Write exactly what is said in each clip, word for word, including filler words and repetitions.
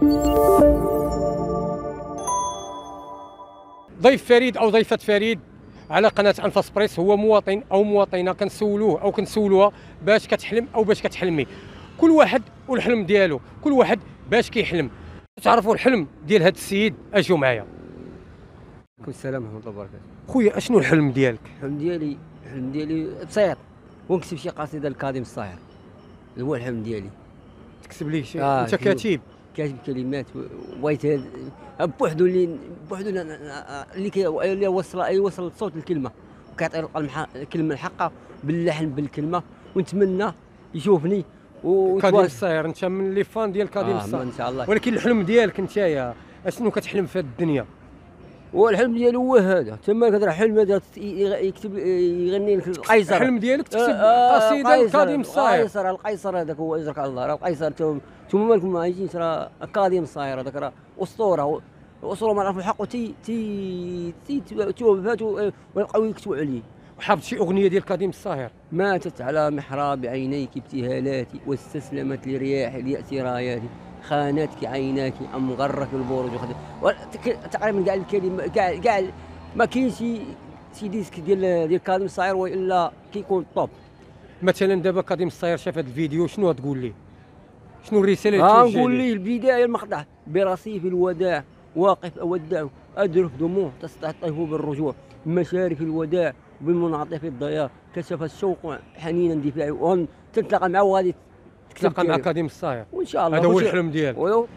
ضيف فريد او ضيفه فريد على قناه انفاس بريس هو مواطن او مواطنه كنسولوه او كنسولوها باش كتحلم او باش كتحلمي. كل واحد والحلم ديالو، كل واحد باش كيحلم. تعرفوا الحلم ديال هذا السيد؟ اجيو معايا. عليكم السلام ورحمه الله وبركاته. خويا اشنو الحلم ديالك؟ الحلم ديالي الحلم ديالي بسيط، ونكتب شي قصيده لكاظم الصاهر، هو الحلم ديالي. تكتب لي شي؟ آه انت كاتب؟ كاتب كلمات، بغيت بوحدو اللي بوحدو اللي كي اللي وصل يوصل صوت الكلمه وكيعطي الكلمه الحقه باللحن بالكلمه، ونتمنى يشوفني. كاظم الصاهر انت من لي فان ديال كاظم آه الصاهر ان شاء الله. ولكن الحلم ديالك نتايا اشنو كتحلم في هذه الدنيا؟ والحلم ديالو هو هذا تما كترى حلم هذا يكتب يغني لك القيصر. الحلم ديالك تكتب آه قصيده لكاظم الصاهر. القيصر القيصر هذاك هو يجرك الله، راه القيصر نتوما مالكم ما عايشينش، راه كاظم الصاهر هذاك راه اسطوره، اسطوره ما نعرفوا الحق تي تي تي توفاتوا ويبقاو يكتبوا عليه. وحافظ شي اغنيه ديال كاظم الصاهر؟ ماتت على محراب عينيك ابتهالاتي، واستسلمت لرياح اليأس راياتي، خانتك عيناك ام غرك البرج. تقريبا كاع الكلمه كاع كاع ما كاينش شي شي ديسك ديال ديال كاظم الصاهر والا كيكون طوب. مثلا دابا كاظم الصاهر شاف هذا الفيديو، شنو غتقول ليه؟ شنو الرساله اللي توجه ليه؟ غنقول ليه البدايه المقطع: برصيف الوداع واقف اودع، ادرك دموع تستعطف بالرجوع، مشارف الوداع بمنعطف الضياع، كشف الشوق حنينا دفاعي. تتلاقى معه وغادي تتلاقى مع كاظم الصاهر وان شاء الله. هذا هو الحلم ديالك.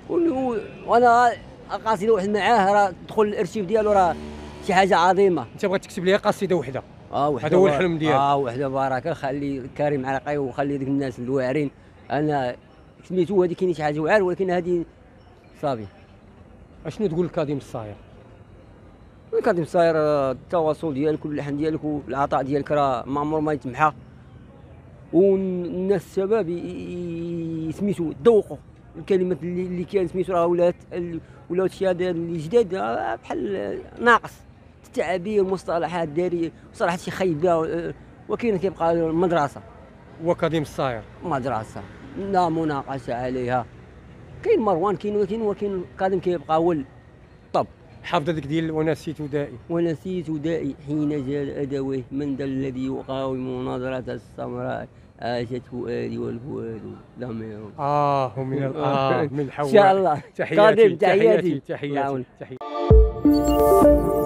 وانا قاصده واحد معاه، راه دخل الارشيف ديالو، راه شي حاجه عظيمه. انت بغيت تكتب لي قصيده وحده؟ اه وحده. هذا هو الحلم ديالك؟ اه وحده بارك. خلي كريم عرقي وخلي ديك الناس الواعرين. انا سميتو هذه كاين شي حاجه واعر، ولكن هذه صافي. اشنو تقول لكاظم الصاهر؟ كاظم الصاهر التواصل ديالك واللحن ديالك والعطاء ديالك راه ما عمره ما يتمحى، والناس الشباب سميتو ذوقوا الكلمات اللي اللي كان سميتو راه ولات ولات شي هذا اللي جداد بحال ناقص التعابير المصطلحات داري صراحه شي خايبه، وكاين كيبقى المدرسه. وكاظم الصاهر مدرسه لا مناقشه عليها. كاين مروان كاين ولكن ولكن كاظم كيبقى هو الطب. حافظ هذيك ديال ونسيت دائي. ونسيت دائي حين جاء أدويه، من ذا الذي يقاوم نظرة السمراء، عاشت فؤادي والفؤاد لم يرم. اه من الآه من حواء. ان شاء الله. تحياتي تحياتي تحياتي تحياتي, تحياتي.